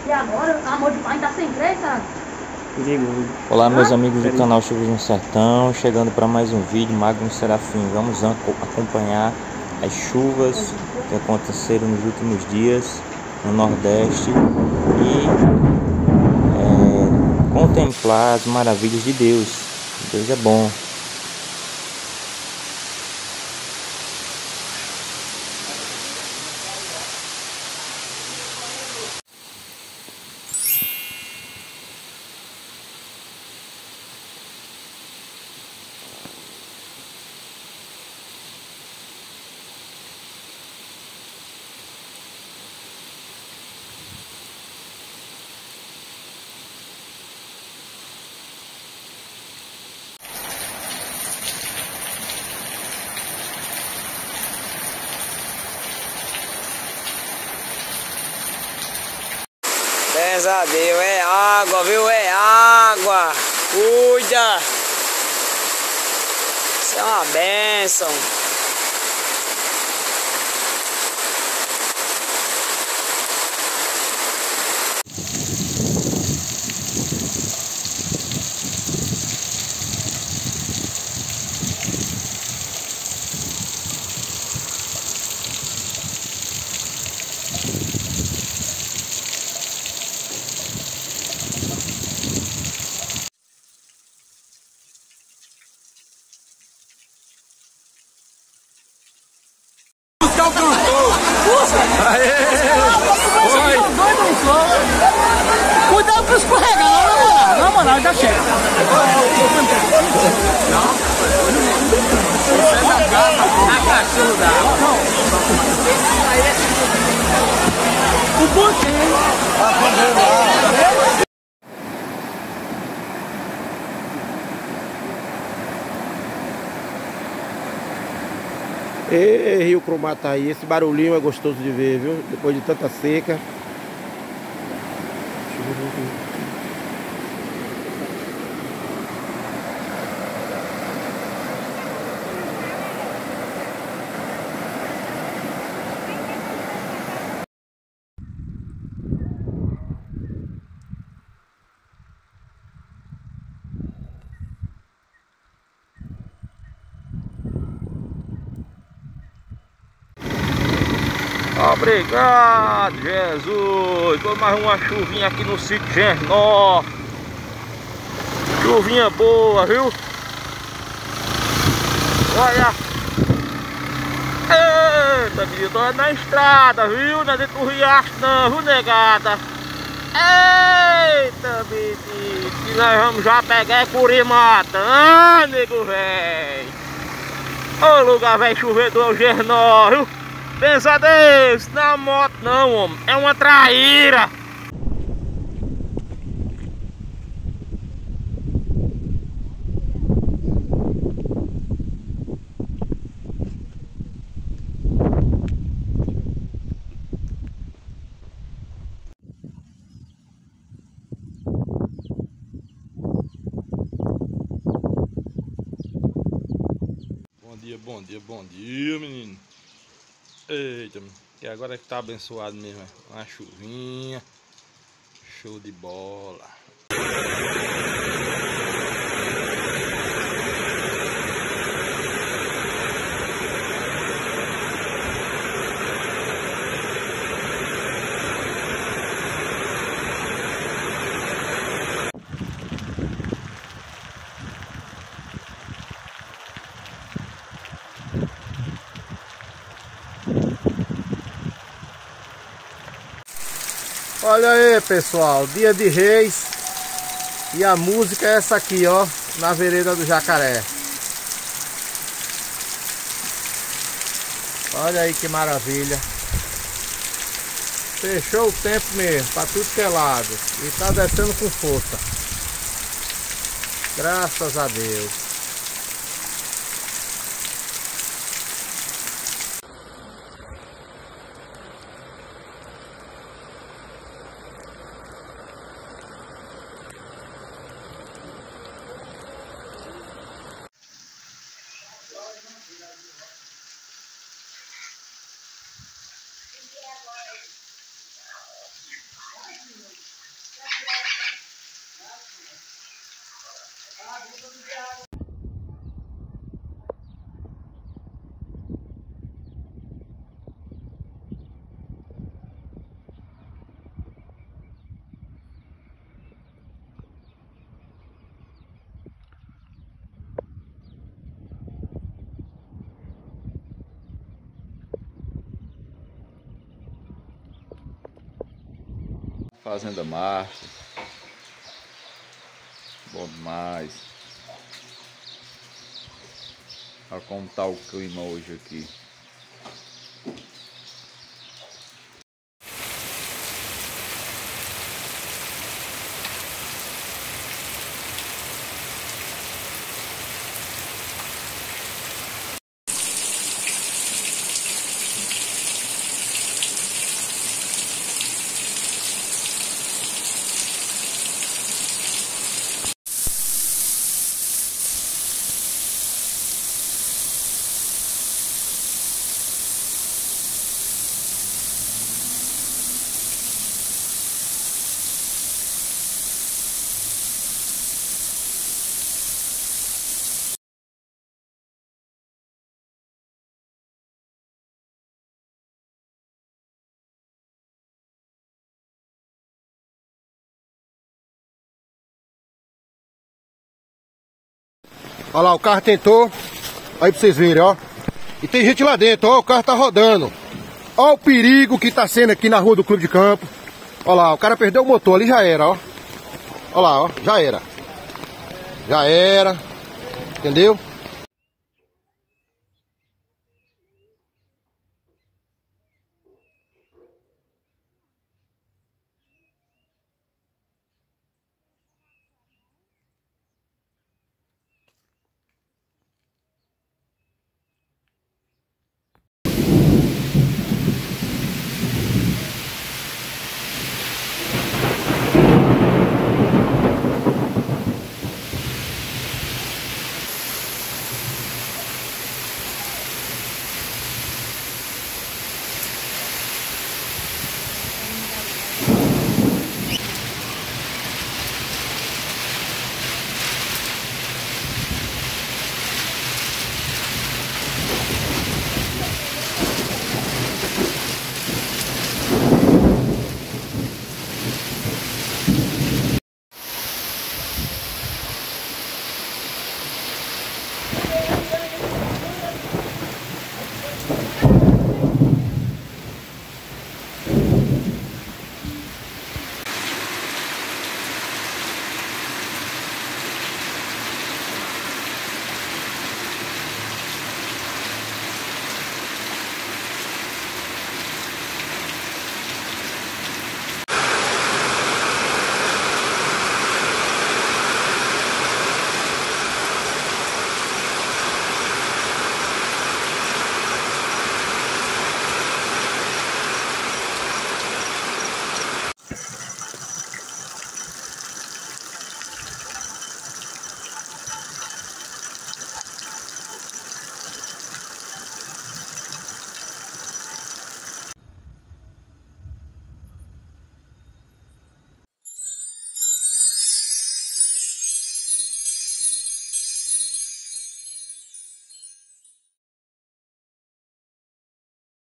E agora, amor de pai tá sem crer, sabe? Perigoso. Olá, meus amigos do canal Chuvas no Sertão, chegando para mais um vídeo, Magno Serafim. Vamos acompanhar as chuvas que aconteceram nos últimos dias no Nordeste e contemplar as maravilhas de Deus. Deus é bom. Graças a Deus, é água, viu? É água. Cuida. Isso é uma bênção. Cuidado pra escorregar, na moral, já chega. O pontinho. Ê, Rio Crumataí, esse barulhinho é gostoso de ver, viu? Depois de tanta seca. Obrigado, Jesus. Foi mais uma chuvinha aqui no sítio Gernó. Chuvinha boa, viu? Olha. Eita, menino, tô na estrada, viu? Não é dentro do riacho não, viu, negada? Eita, menino, que nós vamos já pegar é curimata. Ah, nego velho. Ô lugar velho chovedor, Gernó, viu? Pensa Deus, não é uma moto não, homem, é uma traíra. Bom dia, menino. Eita, e agora é que tá abençoado mesmo, uma chuvinha, show de bola. Olha aí, pessoal, dia de Reis. E a música é essa aqui, ó, na vereda do Jacaré. Olha aí que maravilha. Fechou o tempo mesmo, pra tudo que é lado. E tá descendo com força. Graças a Deus. Fazenda Marte. Bom demais. Olha como tá o clima hoje aqui. Olha lá, o carro tentou. Aí pra vocês verem, ó. E tem gente lá dentro, ó. O carro tá rodando. Olha o perigo que tá sendo aqui na rua do Clube de Campo. Olha lá, o cara perdeu o motor ali, já era, ó. Olha lá, ó. Já era. Já era. Entendeu?